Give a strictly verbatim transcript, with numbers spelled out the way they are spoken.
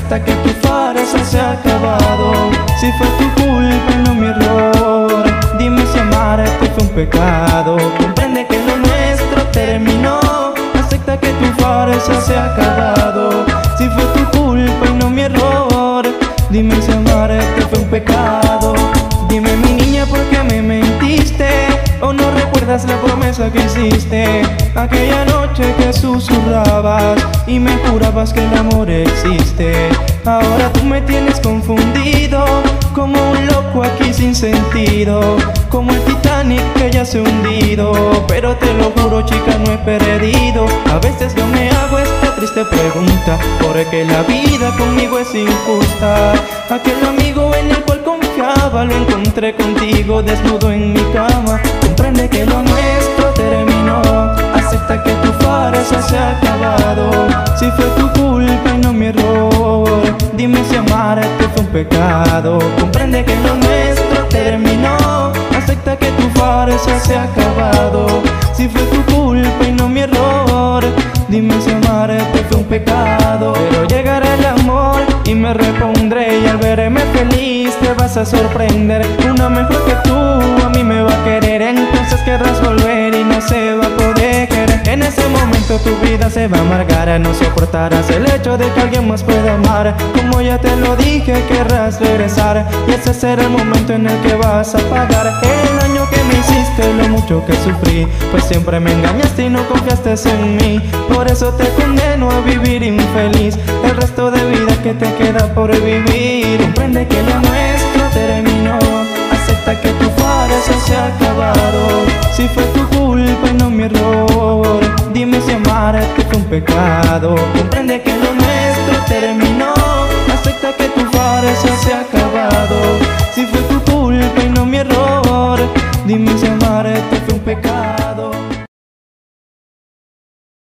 acepta que tu farsa se ha acabado. Si fue tu culpa y no mi error, dime si amarte fue un pecado. Comprende que lo nuestro terminó, acepta que tu farsa se ha acabado. Si fue tu culpa y no mi error, dime si amarte fue un pecado. Dime mi niña, ¿por qué me mentiste? ¿O no recuerdas la promesa que hiciste? Aquella noche que susurrabas y me jurabas que el amor existe. Ahora tú me tienes confundido, como un loco aquí sin sentido, como el Titanic que ya se ha hundido. Pero te lo juro, chica, no he perdido. A veces yo me hago esta triste pregunta, ¿por qué la vida conmigo es injusta? Aquel amigo en el cual confiaba lo encontré contigo desnudo en mi cama. Comprende que lo nuestro terminó, acepta que tu farsa se ha acabado. Si fue tu culpa y no mi error, dime si amarte fue un pecado. Comprende que lo nuestro terminó, acepta que tu farsa se ha acabado. Si fue tu culpa y no mi error, dime si amarte fue un pecado. Pero llegará el amor y me repondré, y al verme feliz te vas a sorprender. Una mejor que tú a mí me va a querer, entonces querrás volver y no se va a poder querer. En ese momento tu vida se va a amargar, no soportarás el hecho de que alguien más pueda amar. Como ya te lo dije, querrás regresar, y ese será el momento en el que vas a pagar el daño que me hiciste, lo mucho que sufrí, pues siempre me engañaste y no confiaste en mí. Por eso te condeno a vivir infeliz el resto de vida que te queda por vivir. Comprende que lo nuestro terminó, acepta que tu farsa se ha acabado. Si fue tu culpa y no mi error, dime si amarte fue un pecado. Comprende que lo nuestro terminó, acepta que tu farsa se ha acabado. Si fue tu culpa y no mi error, dime si